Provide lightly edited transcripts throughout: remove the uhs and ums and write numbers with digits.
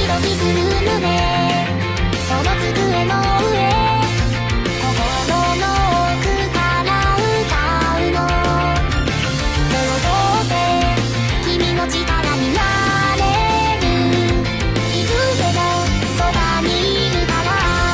ドキする胸、その机の上、心の奥から歌うの。手を取って君の力になれる、いつでもそばにいるから。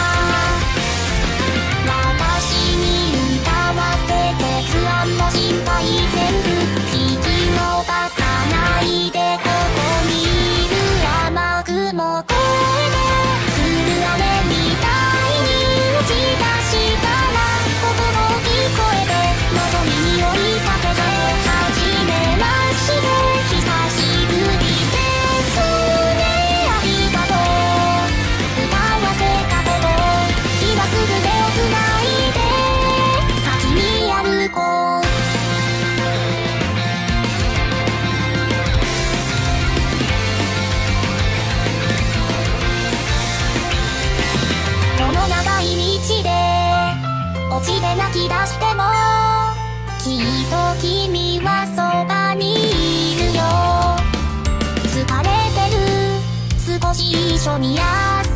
私に歌わせて不安も心配全部聞き逃さないで。ここにいる雨雲越えて降る雨みたいに打ち出したら、言葉を聞こえて望みに追いかけて、はじめまして久しぶりですね、ありがとう歌わせたこと、今すぐ手をつないで先に歩こう。この長い道で落ちて泣き出しても、きっと君はそばにいるよ。疲れてる、少し一緒に休